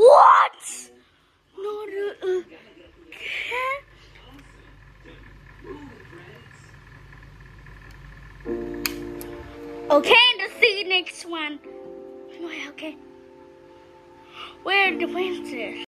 What? Not a cat? Okay, to see you next one. Okay. Where are the Wednesdays?